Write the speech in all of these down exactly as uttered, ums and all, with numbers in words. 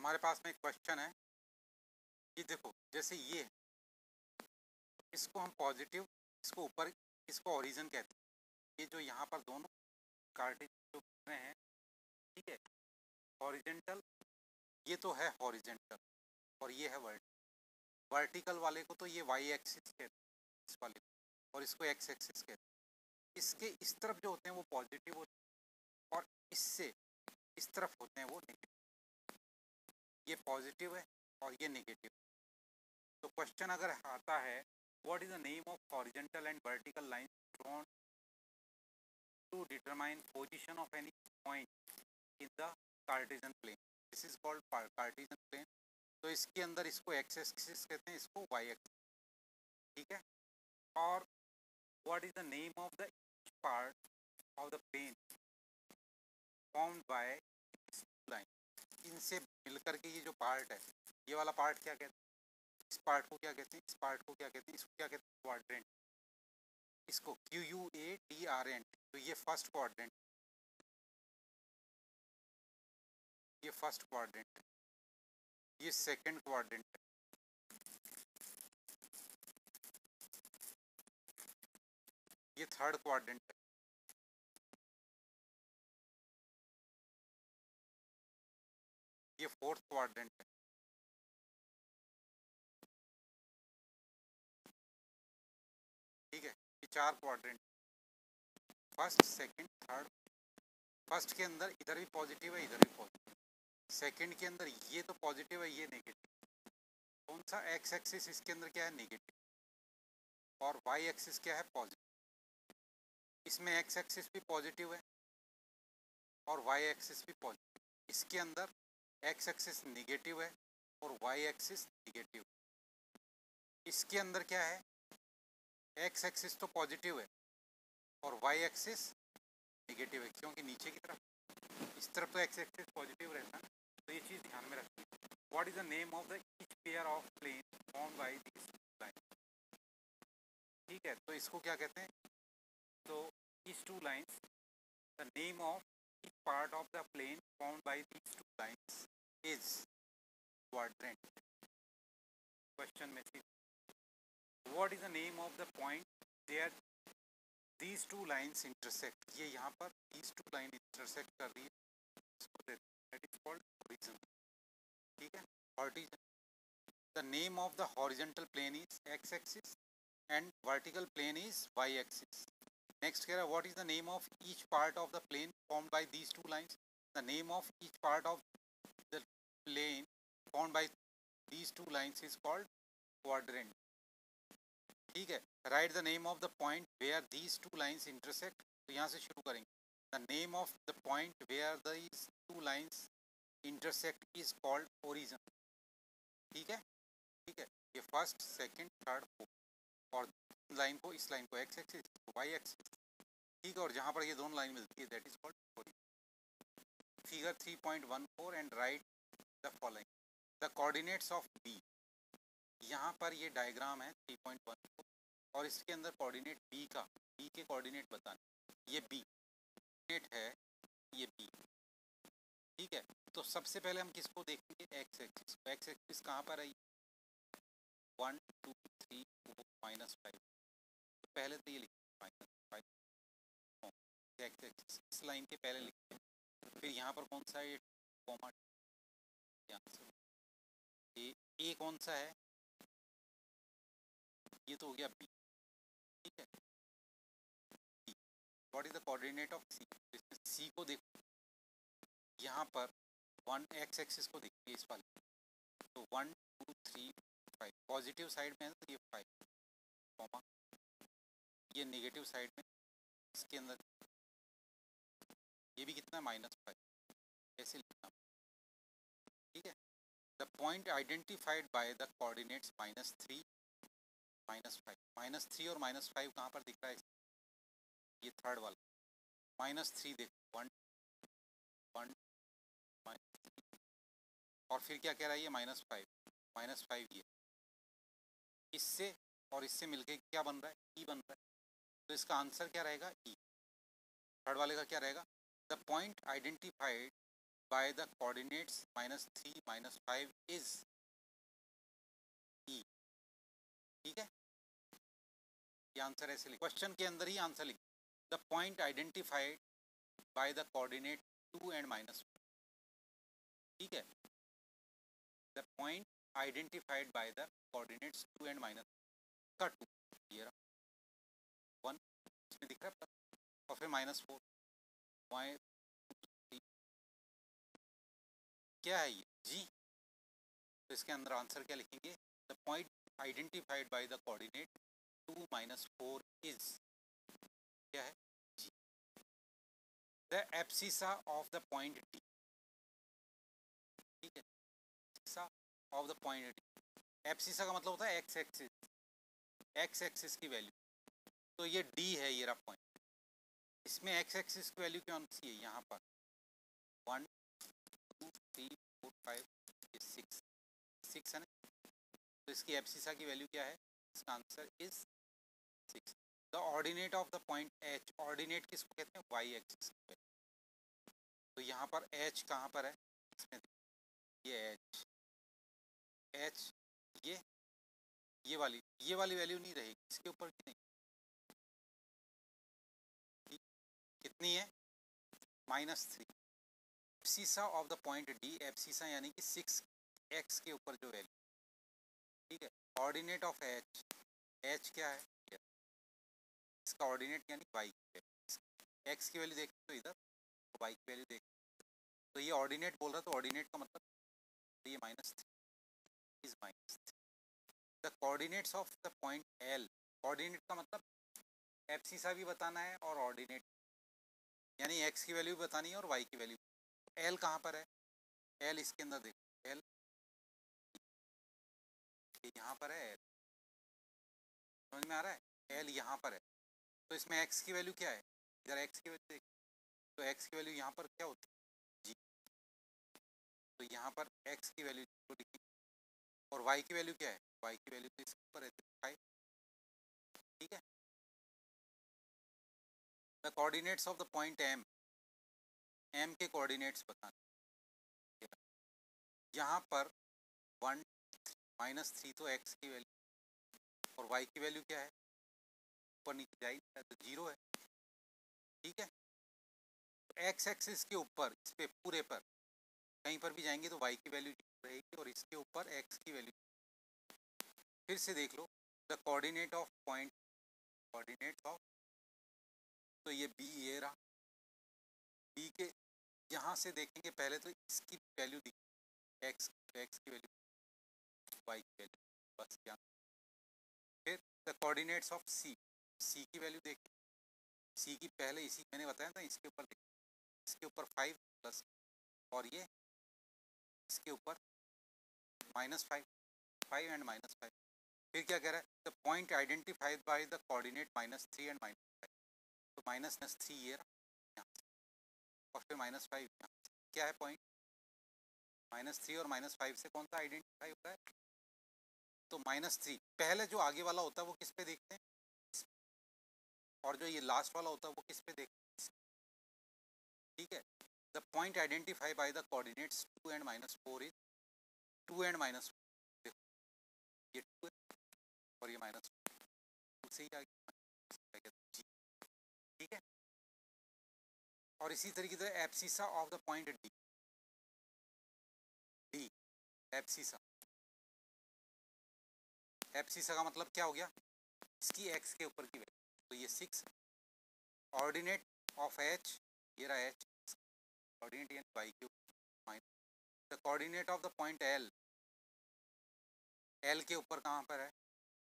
हमारे पास में एक क्वेश्चन है कि देखो जैसे ये है, इसको हम पॉजिटिव, इसको ऊपर, इसको ओरिजिन कहते हैं। ये जो यहाँ पर दोनों कार्टेज जो बन रहे हैं, ठीक है, हॉरिजेंटल, ये तो है हॉरिजेंटल और ये है वर्टिकल। वर्टिकल वाले को तो ये वाई एक्सिस कहते हैं इस वाले को, और इसको एक्स एक्सिस कहते हैं। इसके इस तरफ जो होते हैं वो पॉजिटिव होते हैं और इससे इस तरफ होते हैं वो नेगेटिव। ये पॉजिटिव है और ये नेगेटिव। तो क्वेश्चन अगर आता है what is the name of horizontal and vertical line drawn to determine position of any point in the Cartesian plane, this is called Cartesian plane. तो इसके अंदर इसको एक्स एक्सिस कहते हैं, इसको वाई एक्सिस, ठीक है। और what is the name of the part of the plane formed by line, इनसे मिलकर के ये जो पार्ट है, ये वाला पार्ट क्या कहते हैं, इस पार्ट को क्या कहते हैं, इस पार्ट को क्या कहते हैं, इसको क्या कहते हैं, क्वाड्रेंट। इसको Q U A D R N, तो ये फर्स्ट क्वाड्रेंट, ये फर्स्ट क्वाड्रेंट, ये सेकंड क्वाड्रेंट, ये थर्ड क्वाड्रेंट, ये फोर्थ क्वाड्रेंट है, ठीक है। ये चार quadrant, first second third. First के अंदर इधर भी पॉजिटिव है, इधर भी पॉजिटिव। सेकंड के अंदर ये तो पॉजिटिव है, ये नेगेटिव। कौन सा एक्स एक्सिस इसके अंदर क्या है, नेगेटिव, और वाई एक्सिस क्या है, पॉजिटिव। इसमें एक्स एक्सिस भी पॉजिटिव है और वाई एक्सिस भी पॉजिटिव। इसके अंदर एक्स एक्सिस नेगेटिव है और वाई एक्सिस नेगेटिव। इसके अंदर क्या है, एक्स एक्सिस तो पॉजिटिव है और वाई एक्सिस नेगेटिव है, क्योंकि नीचे की तरफ, इस तरफ तो एक्स एक्सिस पॉजिटिव रहता है। तो ये चीज़ ध्यान में रखिए। What is the name of the each pair of plane formed by this line, ठीक है। तो इसको क्या कहते हैं, तो these two lines, the name of each part of the plane formed by these two lines is quadrant. Question में थी, what is the name of the point where these two lines intersect? ये यहाँ पर these two line intersect कर रही है, इसको देते हैं, that is called horizon, ठीक है, horizon. The name of the horizontal plane is x-axis and vertical plane is y-axis. Next here, what is the name of each part of the plane formed by these two lines? The name of each part of the plane formed by these two lines is called quadrant, ठीक है। Write the name of the point where these two lines intersect. तो यहाँ से शुरू करेंगे। The name of the point where these two lines intersect is called origin, ठीक है, ठीक है। ये फर्स्ट सेकंड थर्ड फोर्थ, और लाइन को, इस लाइन को एक्स एक्सिस, वाई एक्सिस, ठीक है। और जहाँ पर ये दोनों लाइन मिलती है that is called origin. Figure three point one four and write the following, the coordinates of B. यहाँ पर ये डायग्राम है थ्री पॉइंट वन फोर और इसके अंदर कोऑर्डिनेट बी का, बी के कोऑर्डिनेट बताने। ये बी कोऑर्डिनेट है, ये बी, ठीक है। तो सबसे पहले हम किसको देखेंगे, एक्स एक्सिस। एक्स एक्सिस कहाँ पर है, one two three four minus five. तो पहले तो ये लिखते हैं माइनस फाइव, एक्स एक्सिस इस लाइन के पहले लिखते हैं। फिर यहाँ पर कौन सा है, कॉमा, ए, ए कौन सा है, ये तो हो गया बी, ठीक है। What is the coordinate of C, C को देखो, यहाँ पर वन एक्स एक्सिस को देखिए इस वाले, तो one two three five positive side में है, तो ये फाइव, कॉमा, ये नेगेटिव साइड में, इसके अंदर ये भी कितना, माइनस फाइव, ऐसे लिखना, ठीक है। The point identified by the coordinates minus three minus five, minus three और माइनस फाइव कहाँ पर दिख रहा है, ये थर्ड वाला, माइनस थ्री देखो, वन वन माइनस थ्री, और फिर क्या कह रहा है ये, माइनस फाइव, माइनस फाइव, ये इससे और इससे मिलके क्या बन रहा है, ई बन रहा है। तो इसका आंसर क्या रहेगा, ई। थर्ड वाले का क्या रहेगा, the point identified by the coordinates minus three minus five is E. ठीक है, ये आंसर ऐसे लिख, क्वेश्चन के अंदर ही आंसर लिख। The point identified by the coordinate two and minus. ठीक है, the point identified by the coordinates two and minus का टू, ये रहा वन, इसमें दिख रहा है, और फिर माइनस फोर, वाई क्या है ये जी। तो इसके अंदर आंसर क्या लिखेंगे, the point identified by the coordinate two minus four is, क्या है जी। The abscissa of the point D. ठीक है, abscissa of the point D, abscissa का मतलब होता है एक्स एक्सिस, एक्स एक्सिस की वैल्यू। तो ये डी है, ये रहा पॉइंट, इसमें एक्स एक्सिस की वैल्यू कौन सी है, यहाँ पर one two three four five six, six है ना। तो इसकी एब्सिसा की वैल्यू क्या है, इसका answer is six. The ordinate of the point H, ordinate किसको कहते हैं, वाई एक्सिस। तो यहाँ पर एच कहाँ पर है, इसमें ये एच, एच ये ये वाली ये वाली वैल्यू नहीं रहेगी, इसके ऊपर की नहीं, कितनी है, minus three. Abscissa of the point D, abscissa यानी कि सिक्स एक्स के ऊपर जो वैल्यू। ठीक है, ऑर्डिनेट ऑफ एच, एच क्या है, इसका ऑर्डिनेट यानी वाई की वैल्यू, एक्स की वैल्यू देख तो इधर, वाई की वैल्यू देख। तो ये ऑर्डिनेट बोल रहा, तो ऑर्डिनेट का मतलब तो ये minus three is minus three. The coordinates of the point L, coordinate का मतलब एब्सिसा भी बताना है और ऑर्डिनेट, यानी एक्स की वैल्यू भी बतानी है और वाई की वैल्यू। एल कहाँ पर है, एल इसके अंदर देखो, एल यहाँ पर है, समझ में आ रहा है, एल यहाँ पर है। तो इसमें एक्स की वैल्यू क्या है, इधर एक्स की वैल्यू देख, तो एक्स की वैल्यू यहाँ पर क्या होती है जी। तो यहाँ पर एक्स की वैल्यू जीरो लिखी, और वाई की वैल्यू क्या है, वाई की वैल्यू तो इसके ऊपर है फाइव। ठीक है, the coordinates of the point M, M के कोऑर्डिनेट्स बताने। यहाँ पर वन माइनस थ्री तो एक्स की वैल्यू, और वाई की वैल्यू क्या है, ऊपर नीचे जाएगी तो जीरो है। ठीक है, तो एक्स एक्सिस के ऊपर इस पे पूरे पर कहीं पर भी जाएंगे तो वाई की वैल्यू रहेगी, और इसके ऊपर एक्स की वैल्यू। फिर से देख लो, the coordinate of point, coordinate of, तो ये बी, ये रहा बी के, यहाँ से देखेंगे पहले तो इसकी वैल्यू दिख, एक्स, एक्स की वैल्यू, वाई की वैल्यू, बस क्या। फिर the coordinates of C, C की वैल्यू देख, सी की पहले इसी मैंने बताया था, इसके ऊपर देख, इसके ऊपर फाइव प्लस, और ये इसके ऊपर minus five, five and minus five. फिर क्या कह रहा है, the point identified by the coordinate minus three and minus five. तो माइनस थ्री ये रहा, और फिर माइनस फाइव, क्या है पॉइंट, माइनस थ्री और माइनस फाइव से कौन सा आइडेंटिफाई होता है, तो माइनस थ्री पहले जो आगे वाला होता है वो किस पे देखते हैं, और जो ये लास्ट वाला होता है वो किस पे देखते हैं। ठीक है, the point identify by the coordinates two and minus four is, two and minus, देखो ये टू है और ये माइनस टू से ही आ गया। ठीक है, और इसी तरीके से abscissa of the point D, D abscissa, abscissa का मतलब क्या हो गया, इसकी एक्स के ऊपर की वैल्यू, तो ये सिक्स। ऑर्डिनेट ऑफ एच, ये रहा एच, ऑर्डिनेट यानी वाई के ऊपर minus. The coordinate of the point L, L के ऊपर कहाँ पर है,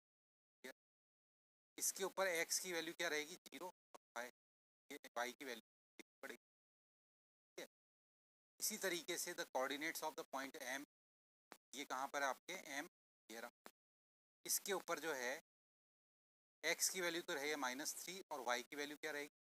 इसके ऊपर एक्स की वैल्यू क्या रहेगी, जीरो, वाई की वैल्यू पड़ेगी। ठीक है, इसी तरीके से the coordinates of the point M, ये कहाँ पर है आपके, एम ये रहा, इसके ऊपर जो है एक्स की वैल्यू तो रहेगी माइनस थ्री, और वाई की वैल्यू क्या रहेगी,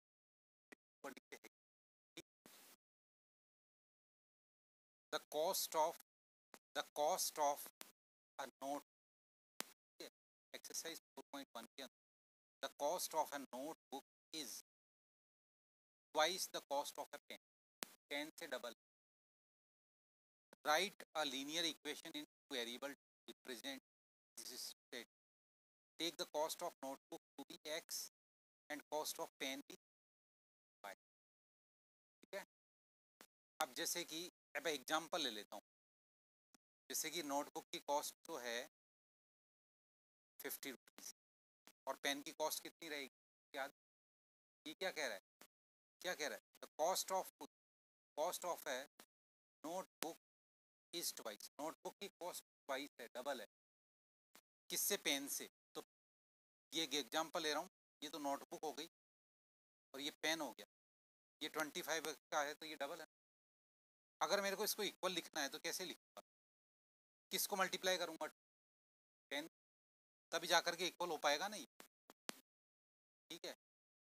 the cost of, the cost of a note, exercise four point one के अंदर, the cost of a note book is twice the cost of a pen, pen से double. Write a linear equation in variable to represent this state. Take the cost of notebook to be X and cost of pen be Y. ठीक है. अब जैसे कि अब example ले लेता हूँ. जैसे कि नोटबुक की कॉस्ट तो है फिफ्टी रुपीज़ और पेन की कॉस्ट कितनी रहेगी याद? ये क्या कह रहा है? क्या कह रहा है? The cost of cost of है नोटबुक इज ट्वाइस. नोटबुक की कॉस्ट ट्वाइस है, डबल है. किससे? पेन से. तो ये एग्जांपल ले रहा हूँ. ये तो नोटबुक हो गई और ये पेन हो गया. ये ट्वेंटी फाइव का है तो ये डबल है. अगर मेरे को इसको इक्वल लिखना है तो कैसे लिखूंगा? किसको मल्टीप्लाई करूंगा? पेन. तभी जाकर के इक्वल हो पाएगा नहीं. ठीक है.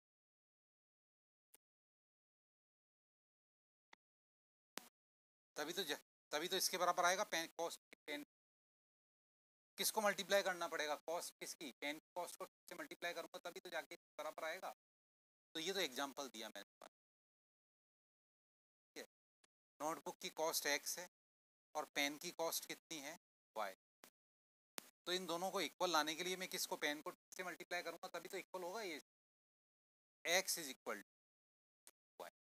तभी तो तभी तो इसके बराबर आएगा पेन कॉस्ट. पेन किसको मल्टीप्लाई करना पड़ेगा? कॉस्ट किसकी? पेन कॉस्ट को से मल्टीप्लाई करूंगा तभी तो जाके बराबर आएगा. तो ये तो एग्जांपल दिया मैंने. ठीक है. नोटबुक की कॉस्ट एक्स है और पेन की कॉस्ट कितनी है? वाई. तो इन दोनों को इक्वल लाने के लिए मैं किसको? पेन को से मल्टीप्लाई करूंगा तभी तो इक्वल होगा. ये X is equal to Y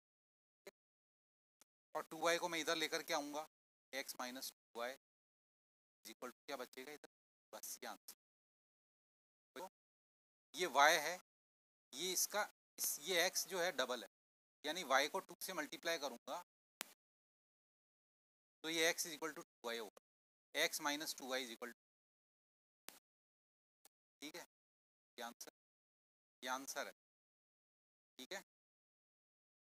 और टू वाई को मैं इधर लेकर के आऊंगा. X minus two Y is equal to क्या बचेगा इधर? बस ये आंसर. तो ये वाई है, ये इसका इस, ये एक्स जो है डबल है, यानी वाई को टू से मल्टीप्लाई करूंगा तो ये X is equal to two Y होगा. X minus two Y is equal to. ठीक है. ये आंसर ये आंसर है. ठीक है.